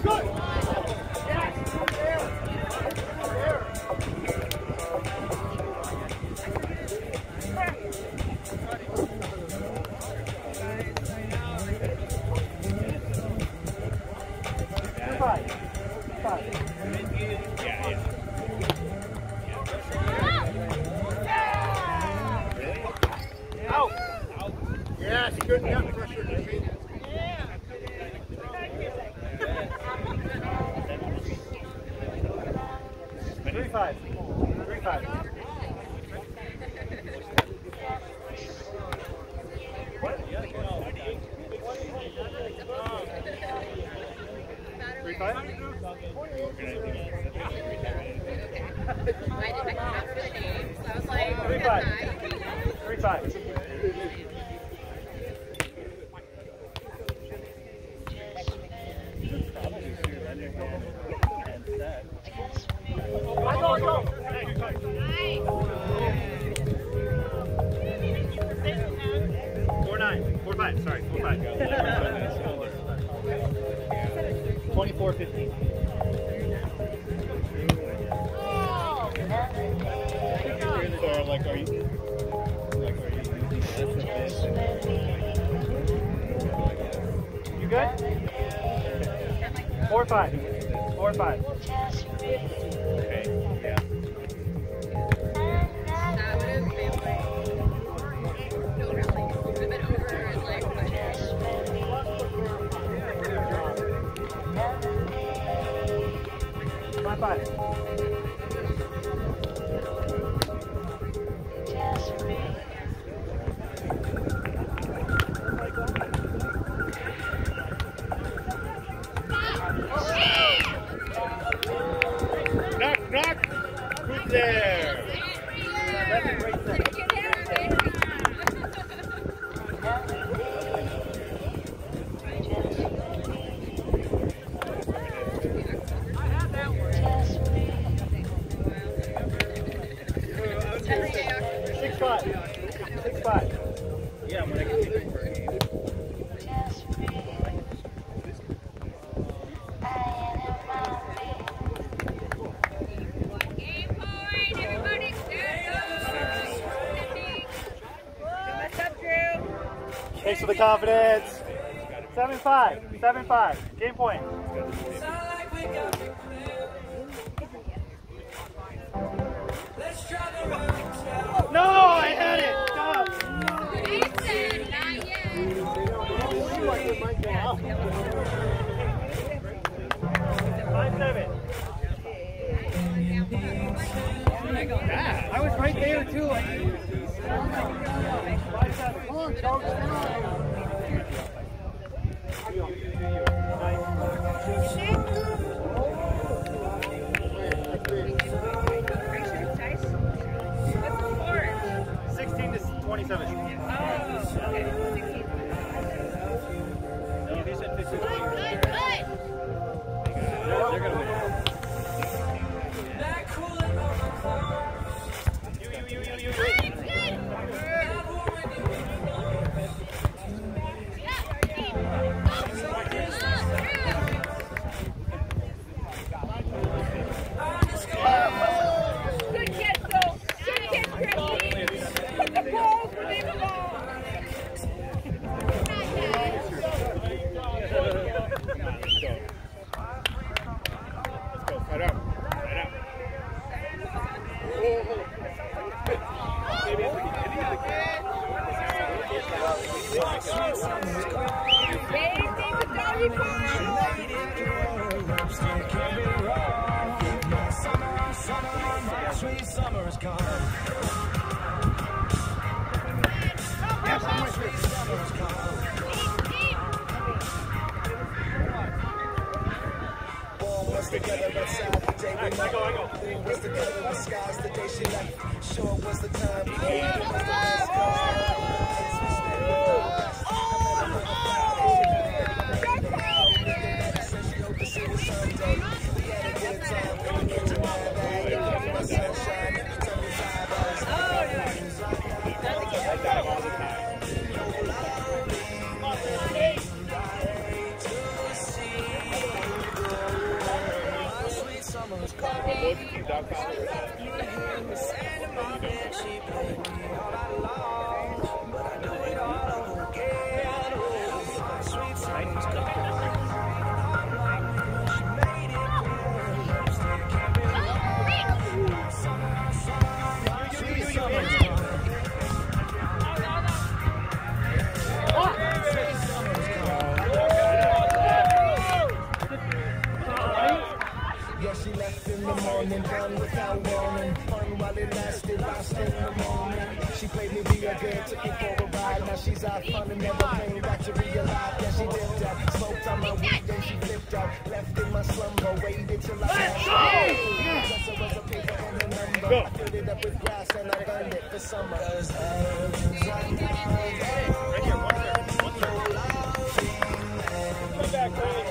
Thanks for the confidence. 7-5. 7-5. Game point. No, I had it. Stop. Jason, not yet. 5-7. I was right there too. 5-7. Come on, Coach. She left in the morning, done without warning. Fun while it lasted, lost in the moment. She played me real good, took me for a ride. Now she's out fun and never came back to realize that she dipped out. Smoked on my weed, then she flipped out. Left in my slumber, waited till I got Plus it was a paper and a number. I filled it up with grass and I burned it for summer. Come back,